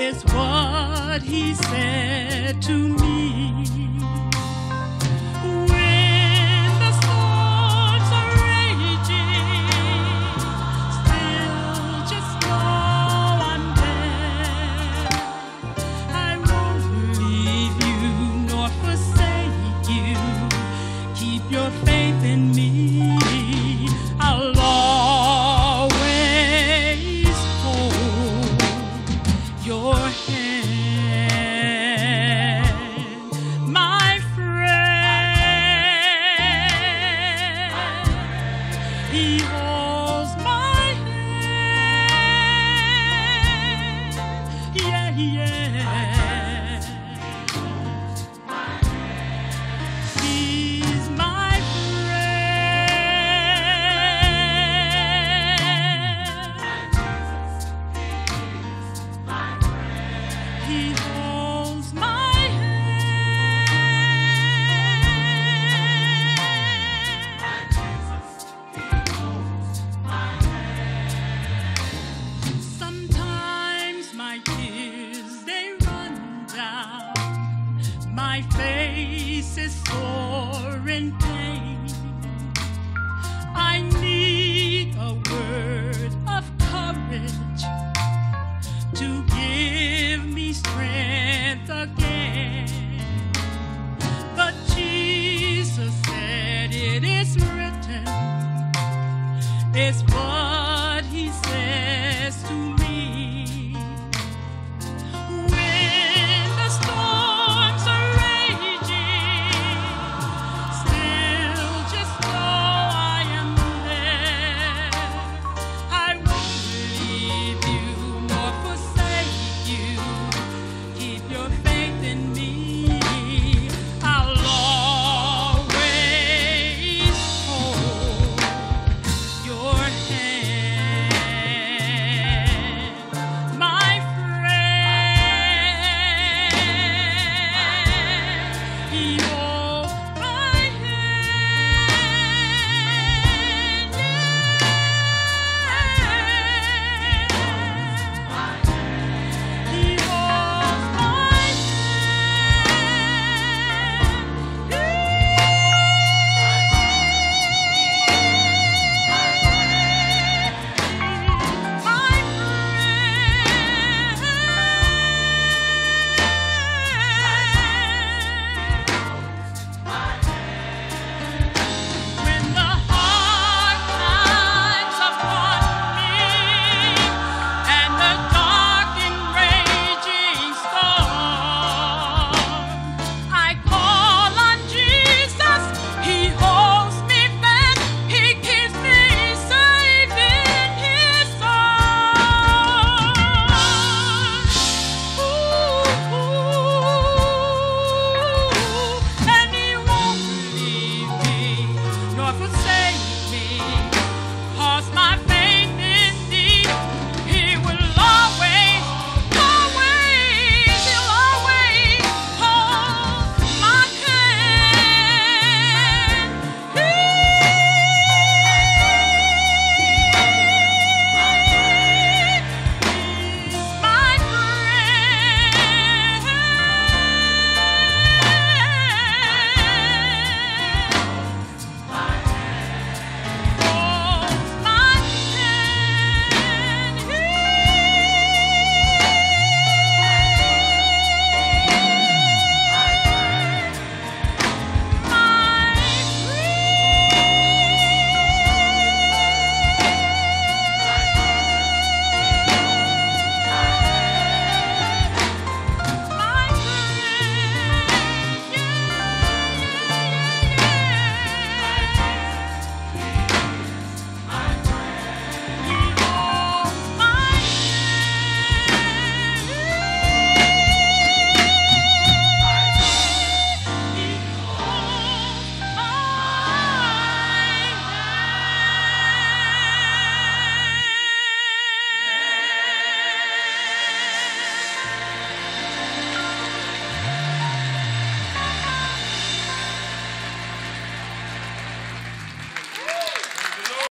is what he said to me. When the storms are raging, still just know I'm there. I won't leave you nor forsake you. Keep your faith in me. I'll always hold your hand, my friend. He holds my hand, yeah, yeah. He's my He holds my hand. Sometimes my tears, they run down. My face is sore in pain. I need a word